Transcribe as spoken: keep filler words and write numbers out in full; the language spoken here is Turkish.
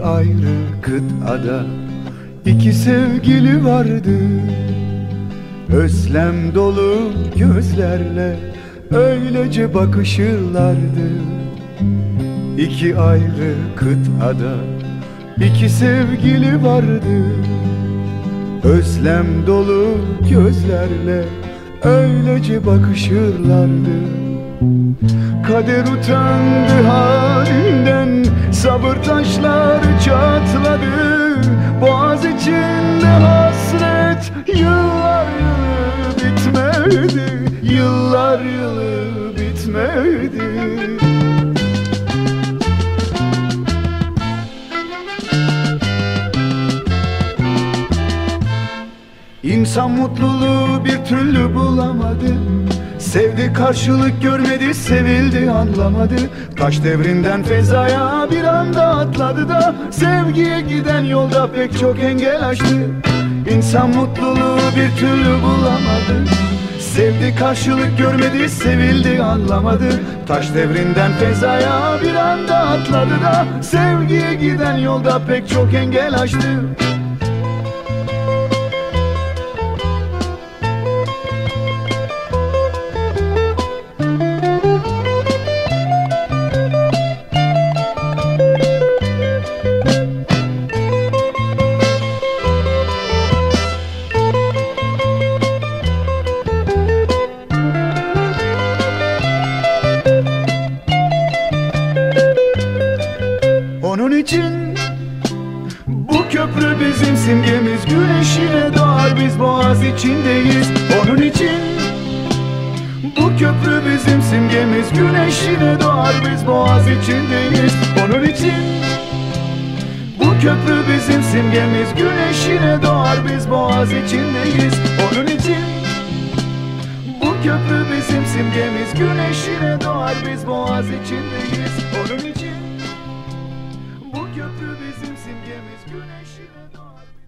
ayrı kıtada iki sevgili vardı. Özlem dolu gözlerle öylece bakışırlardı. İki ayrı kıtada iki sevgili vardı. Özlem dolu gözlerle öylece bakışırlardı. Kader utandı halinden, sabır taşları çatladı. Boğaz içinde hasret yıllar yılı bitmedi, yıllar yılı bitmedi. İnsan mutluluğu bir türlü bulamadı. Sevdi karşılık görmedi, sevildi anlamadı. Taş devrinden fezaya bir anda atladı da sevgiye giden yolda pek çok engel aştı. İnsan mutluluğu bir türlü bulamadı. Sevdi karşılık görmedi, sevildi anlamadı. Taş devrinden fezaya bir anda atladı da sevgiye giden yolda pek çok engel aştı. Onun için bu köprü bizim simgemiz, güneşine doğar biz boğaz içindeyiz. Onun için bu köprü bizim simgemiz, güneşine doğar biz boğaz içindeyiz. Onun için bu köprü bizim simgemiz, güneşine doğar biz boğaz içindeyiz. Onun için bu köprü bizim simgemiz, güneşine doğar biz boğaz içindeyiz. Onun için bu köprü bizim simgemiz, güneşine doğar.